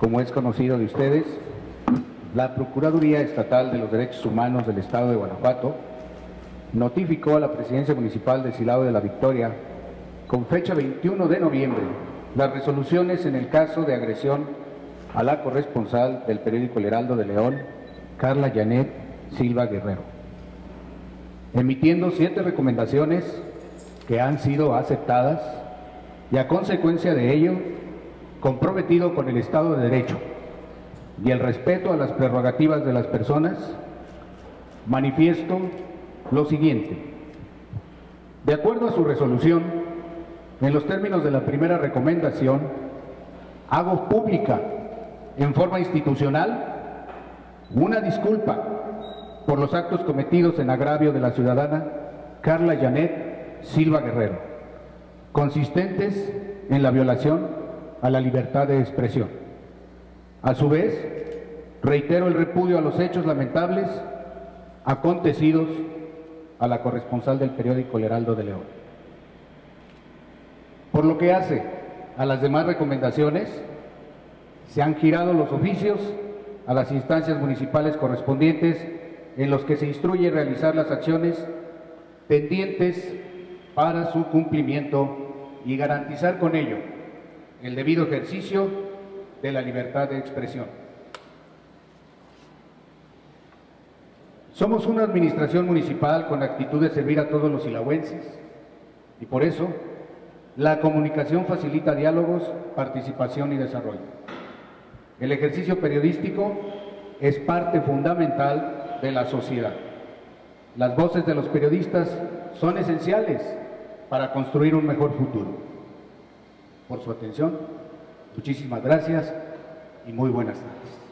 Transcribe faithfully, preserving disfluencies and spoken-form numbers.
Como es conocido de ustedes, la Procuraduría Estatal de los Derechos Humanos del Estado de Guanajuato notificó a la Presidencia Municipal de Silao de la Victoria, con fecha veintiuno de noviembre, las resoluciones en el caso de agresión a la corresponsal del periódico El Heraldo de León, Carla Janet Silva Guerrero, emitiendo siete recomendaciones que han sido aceptadas y, a consecuencia de ello, comprometido con el Estado de Derecho y el respeto a las prerrogativas de las personas, manifiesto lo siguiente. De acuerdo a su resolución, en los términos de la primera recomendación, hago pública en forma institucional una disculpa por los actos cometidos en agravio de la ciudadana Carla Janet Silva Guerrero, consistentes en la violación a la libertad de expresión. A su vez, reitero el repudio a los hechos lamentables acontecidos a la corresponsal del periódico El Heraldo de León. Por lo que hace a las demás recomendaciones, se han girado los oficios a las instancias municipales correspondientes en los que se instruye realizar las acciones pendientes para su cumplimiento y garantizar con ello el debido ejercicio de la libertad de expresión. Somos una administración municipal con actitud de servir a todos los silahuenses y por eso la comunicación facilita diálogos, participación y desarrollo. El ejercicio periodístico es parte fundamental de la sociedad. Las voces de los periodistas son esenciales para construir un mejor futuro. Por su atención, muchísimas gracias y muy buenas tardes.